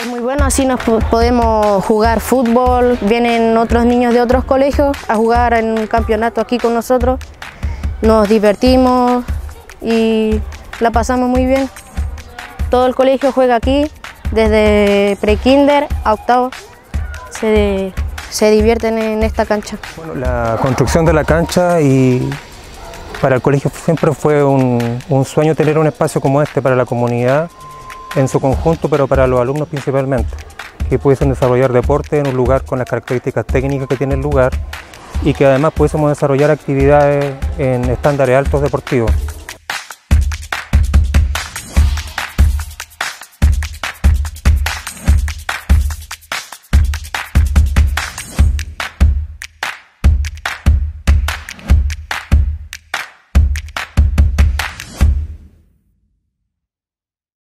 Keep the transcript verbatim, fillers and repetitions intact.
Es muy bueno, así nos podemos jugar fútbol, vienen otros niños de otros colegios a jugar en un campeonato aquí con nosotros, nos divertimos y la pasamos muy bien. Todo el colegio juega aquí, desde pre-kinder a octavo, se, se divierten en esta cancha. Bueno, la construcción de la cancha y para el colegio siempre fue un, un sueño tener un espacio como este para la comunidad en su conjunto, pero para los alumnos principalmente, que pudiesen desarrollar deporte en un lugar con las características técnicas que tiene el lugar y que además pudiésemos desarrollar actividades en estándares altos deportivos.